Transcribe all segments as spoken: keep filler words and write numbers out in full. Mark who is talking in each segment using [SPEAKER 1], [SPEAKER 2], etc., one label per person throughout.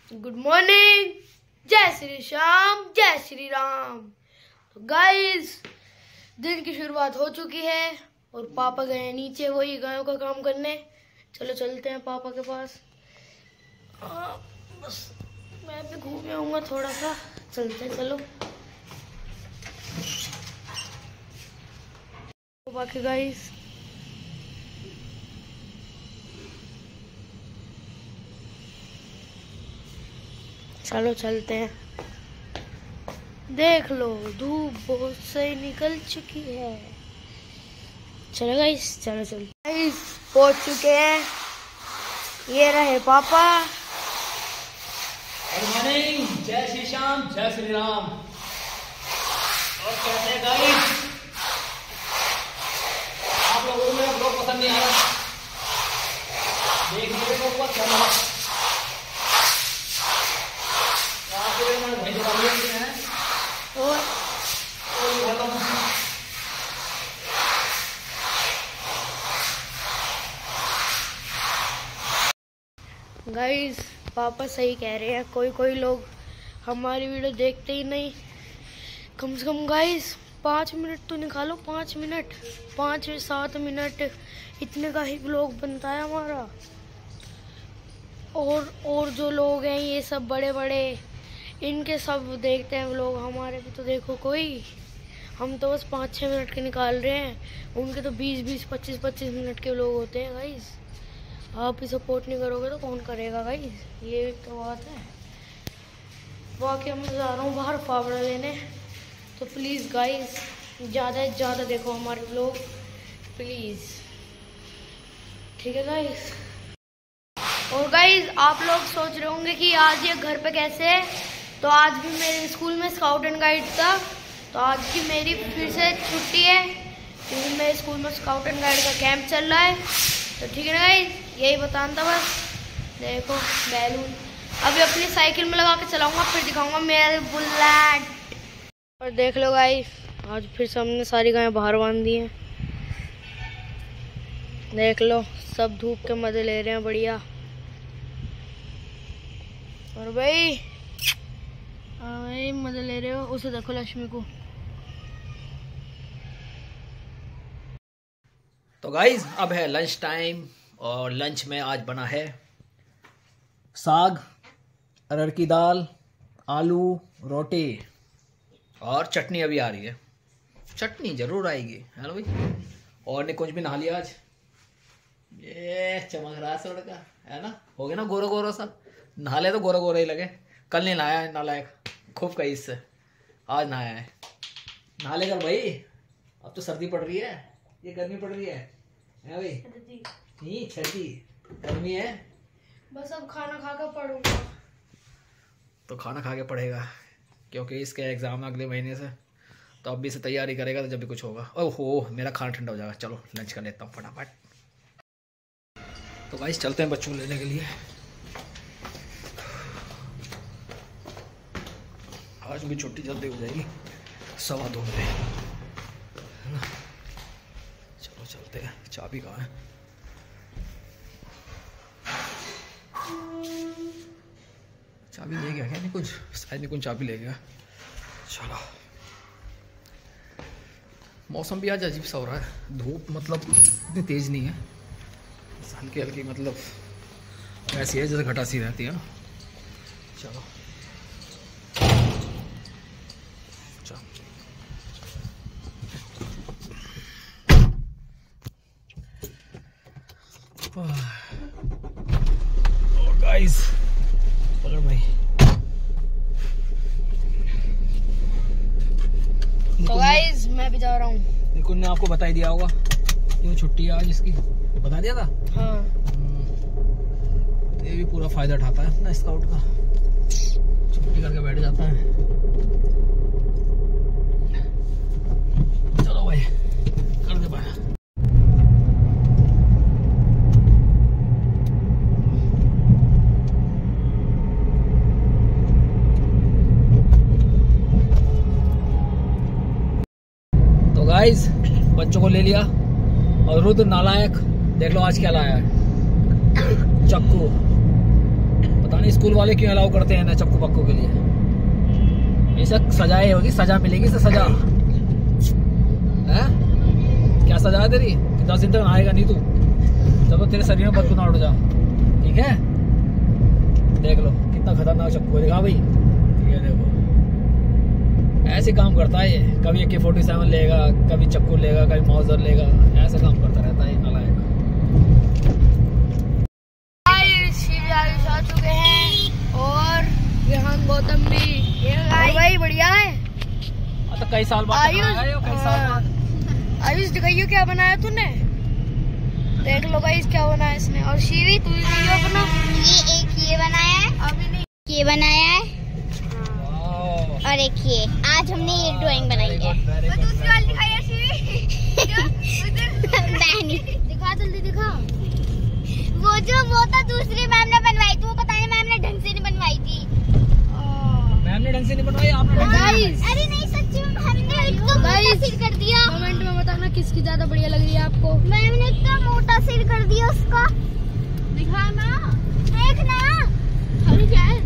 [SPEAKER 1] Good morning, जय श्री श्याम, जय श्री राम। तो गाइस, दिन की शुरुआत हो चुकी है और पापा गए हैं नीचे वही गायों का काम करने। चलो चलते हैं पापा के पास। आ, बस मैं भी घूम आऊंगा थोड़ा सा। चलते हैं, चलो। बाकी गाइस चलो चलते हैं। देख लो, धूप बहुत सही निकल चुकी है। चलो गाइस, चलो चलो गाइस, पहुंच चुके हैं। ये रहे पापा।
[SPEAKER 2] गुड मॉर्निंग, जय श्री श्याम, जय श्री राम। और कैसे हैं गाइस? आप लोगों को मेरा ब्लॉग पसंद नहीं आया? देख लीजिए तो बहुत अच्छा लगा।
[SPEAKER 1] गाइस, पापा सही कह रहे हैं। कोई कोई लोग हमारी वीडियो देखते ही नहीं। कम से कम गाइस पाँच मिनट तो निकालो। पाँच मिनट पाँच सात मिनट इतने का ही व्लॉग बनता है हमारा। और और जो लोग हैं ये सब बड़े बड़े, इनके सब देखते हैं व्लॉग। हमारे भी तो देखो कोई। हम तो बस पाँच छः मिनट के निकाल रहे हैं। उनके तो बीस बीस पच्चीस पच्चीस मिनट के व्लॉग होते हैं गाइस। आप ही सपोर्ट नहीं करोगे तो कौन करेगा गाइस? ये तो बात है। बाकी मैं जा रहा हूँ बाहर फावड़ा लेने। तो प्लीज़ गाइस ज़्यादा से ज़्यादा देखो हमारे व्लॉग, प्लीज़। ठीक है गाइस? और गाइस, आप लोग सोच रहे होंगे कि आज ये घर पे कैसे है। तो आज भी मेरे स्कूल में स्काउट एंड गाइड था। तो आज की मेरी फिर से छुट्टी है क्योंकि मेरे स्कूल में स्काउट एंड गाइड का कैंप चल रहा है। तो ठीक है ना गाइस, यही बताना था बस। देखो बैलून अभी अपनी साइकिल में लगा के चलाऊंगा, फिर दिखाऊंगा मेरे बुलेट। और देख लो गाइस, आज फिर से हमने सारी गायें बाहर बांध दी हैं। देख लो, सब धूप के मजे ले रहे हैं, बढ़िया। और भाई भाई मजे ले रहे हो। उसे देखो लक्ष्मी को।
[SPEAKER 2] तो गाइज, अब है लंच टाइम और लंच में आज बना है साग, अरहर की दाल, आलू, रोटी और चटनी अभी आ रही है। चटनी जरूर आएगी, है ना भाई? और ने कुछ भी नहा लिया आज। ये चमक रहा है सोड़ का, है ना? हो गया ना गोरा गोरा सा। नहा ले तो गोरा गोरा ही लगे। कल नहीं नहाया है, नालायक। खूब कही इससे, आज नहाया है। नहा ले कर भाई, अब तो सर्दी पड़ रही है, ये गर्मी पड़ रही है, है भाई? नहीं, सर्दी गर्मी है।
[SPEAKER 1] बस अब खाना खा कर पढ़ूंगा।
[SPEAKER 2] तो खाना खा के पढ़ेगा क्योंकि इसके एग्जाम अगले महीने से। तो अब भी से तैयारी करेगा तो जब भी कुछ होगा। ओहो, मेरा खाना ठंडा हो जाएगा। चलो लंच कर लेता हूँ फटाफट। तो गाइस चलते हैं बच्चों को लेने के लिए। आज भी छुट्टी जल्दी हो जाएगी, सवा दो बजे, है ना? चलो चलते हैं। चाबी कहाँ है? चाबी ले गया क्या? नहीं कुछ, शायद नहीं कुछ चाबी ले गया। चलो, मौसम भी आज अजीब सा हो रहा है। धूप मतलब इतनी तेज नहीं है, हल्की हल्की, मतलब ऐसी है जैसे घटा सी रहती है ना। चलो गाइस, चलो भाई।
[SPEAKER 1] तो गाइस मैं भी जा रहा हूँ।
[SPEAKER 2] निकुल ने आपको बता ही दिया होगा क्यों छुट्टी है आज इसकी, बता दिया था।
[SPEAKER 1] हाँ,
[SPEAKER 2] ये भी पूरा फायदा उठाता है अपना स्काउट का, छुट्टी करके बैठ जाता है। चलो भाई, कर दे भाई। गाइस, बच्चों को ले लिया और रुद्र नालायक देख लो आज क्या लाया है, चक्कू। पता नहीं स्कूल वाले क्यों अलाउ करते हैं ना चक्कू पक्कू के लिए। ये सब सजाए होगी, सजा मिलेगी इसे सजा है? क्या सजा है तेरी? दस दिन तक नहाएगा नहीं तू, जब तेरे शरीर में बदबू ना उड़ जा, ठीक है? देख लो कितना खतरनाक चक्कू है, दिखा भाई, ये देखो ऐसे काम करता है ये। कभी ए के फोर्टी सेवन लेगा, कभी चक्कू लेगा, कभी मौजर लेगा, ऐसे काम करता रहता है नालायक।
[SPEAKER 1] आ चुके हैं और विहान गौतम भी भाई बढ़िया है।
[SPEAKER 2] तो कई साल बाद आयुष, कई साल बाद
[SPEAKER 1] आयुष दिखाइयो क्या बनाया तूने, देख लो गाइस क्या बनाया इसने। और शीरी तू दिखाइयो अपना।
[SPEAKER 3] ये एक ये बनाया है,
[SPEAKER 1] अभी नहीं
[SPEAKER 3] ये बनाया है, और एक ये। आज हमने ये ड्राइंग बनाई है।
[SPEAKER 1] दूसरी वाली दिखाइए शीरी।
[SPEAKER 3] दिखा जल्दी दिखा। वो जो वो तो दूसरी मैम ने बनवाई थी, वो पता नहीं मैम ने ढंग से नहीं बनवाई थी।
[SPEAKER 2] मैम ने ढंग से नहीं बनवाई, आपने?
[SPEAKER 1] गाइस
[SPEAKER 3] अरे नहीं सच्ची में हमने इतना मोटा सिर कर दिया।
[SPEAKER 1] कमेंट में बताना किसकी ज्यादा बढ़िया लग रही है आपको।
[SPEAKER 3] मैम ने इतना मोटा सिर कर दिया उसका।
[SPEAKER 1] दिखा ना,
[SPEAKER 3] देख ना
[SPEAKER 1] अभी क्या है।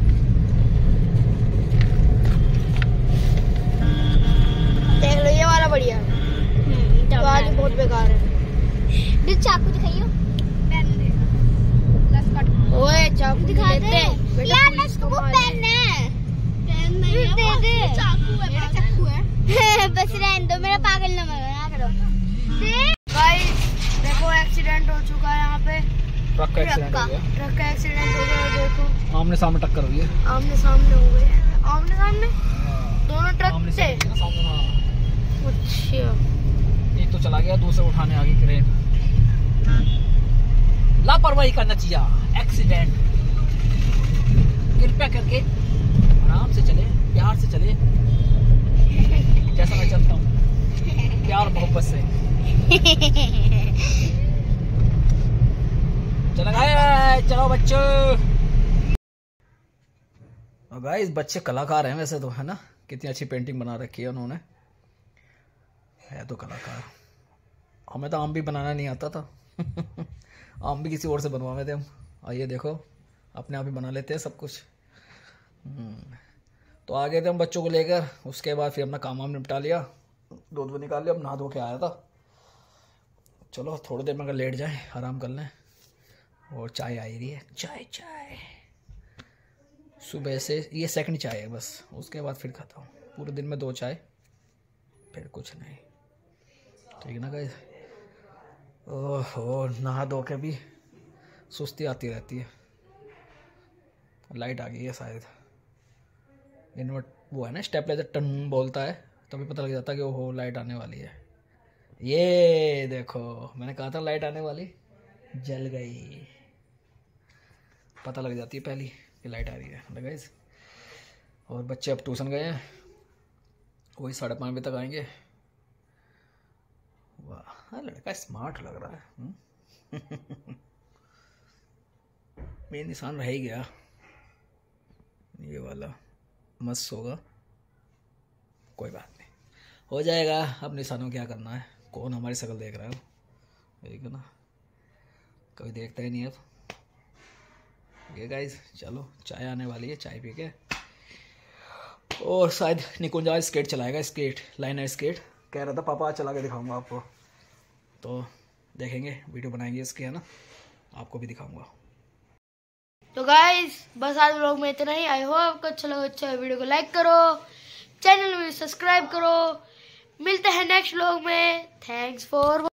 [SPEAKER 1] देख लो ये वाला बढ़िया है, तो आज बहुत बेकार है।
[SPEAKER 3] दिल चाकू दिखाइयो।
[SPEAKER 1] ओए चाकू
[SPEAKER 3] दिखा दे
[SPEAKER 1] बेटा,
[SPEAKER 3] यार।
[SPEAKER 1] पुलिस
[SPEAKER 3] मैं
[SPEAKER 1] को
[SPEAKER 3] वो
[SPEAKER 1] मार
[SPEAKER 3] पेन है,
[SPEAKER 1] पेन नहीं है,
[SPEAKER 3] दे दे।
[SPEAKER 1] चाकू है, मेरा चाकू है।
[SPEAKER 3] बस रहने दो, मेरा पागल न बना करो।
[SPEAKER 1] गाइस देखो एक्सीडेंट हो चुका है यहाँ पे,
[SPEAKER 2] ट्रक का एक्सीडेंट हो गया,
[SPEAKER 1] ट्रक का एक्सीडेंट हो गया। देखो
[SPEAKER 2] आमने सामने टक्कर हुई है,
[SPEAKER 1] आमने सामने हो गए हैं, आमने सामने दोनों ट्रक
[SPEAKER 2] आमने
[SPEAKER 1] से।
[SPEAKER 2] सामने सामने, हाँ।
[SPEAKER 1] अच्छा
[SPEAKER 2] एक तो चला गया, दूसरे उठाने आ गई क्रेन। लापरवाही का नतीजा एक्सीडेंट। कृपया करके आराम से चले, प्यार से चले, जैसा मैं चलता हूँ प्यार मोहब्बत से। चलो गाइस, चलो बच्चों। गाइस बच्चे कलाकार हैं वैसे तो, है ना? कितनी अच्छी पेंटिंग बना रखी है उन्होंने, है तो कलाकार। हमें तो आम भी बनाना नहीं आता था। आम भी किसी और से बनवाए थे हम। आइए देखो अपने आप ही बना लेते हैं सब कुछ। तो आ गए थे हम बच्चों को लेकर, उसके बाद फिर अपना काम वाम निपटा लिया, दूध वो निकाल लिया, अब नहा धो के आया था। चलो थोड़ी देर में अगर लेट जाए, आराम कर लें। और चाय आई रही है, चाय चाय सुबह से, ये सेकंड चाय है बस, उसके बाद फिर खाता हूँ। पूरे दिन में दो चाय, फिर कुछ नहीं, ठीक है ना गाइस? ओहो नहा धो के भी सुस्ती आती रहती है। लाइट आ गई है शायद, इन्वर्ट वो है ना स्टेबलाइजर टन बोलता है, तभी पता लग जाता है कि ओहो लाइट आने वाली है। ये देखो मैंने कहा था लाइट आने वाली, जल गई। पता लग जाती है पहली कि लाइट आ रही है गाइस। और बच्चे अब ट्यूशन गए हैं, वही साढ़े पाँच बजे तक आएंगे। वाह लड़का स्मार्ट लग रहा है। मेन निशान रह ही गया, ये वाला मस्त होगा, कोई बात नहीं, हो जाएगा। अब निशानों क्या करना है, कौन हमारी शक्ल देख रहा है, ठीक है ना? कभी देखता ही नहीं है। तो ये गाइस चलो चाय आने वाली है, चाय पी के। और शायद निकुंज आज स्केट चलाएगा, स्केट लाइनर स्केट कह रहा था, पापा आज चला के दिखाऊंगा आपको। तो देखेंगे, वीडियो बनाएंगे इसके, है ना? आपको भी दिखाऊंगा।
[SPEAKER 1] तो गाइस बस आज व्लॉग में इतना ही। आई होप आपको अच्छा लगा, अच्छा वीडियो को लाइक करो, चैनल में सब्सक्राइब करो। मिलते हैं नेक्स्ट व्लॉग में। Thanks for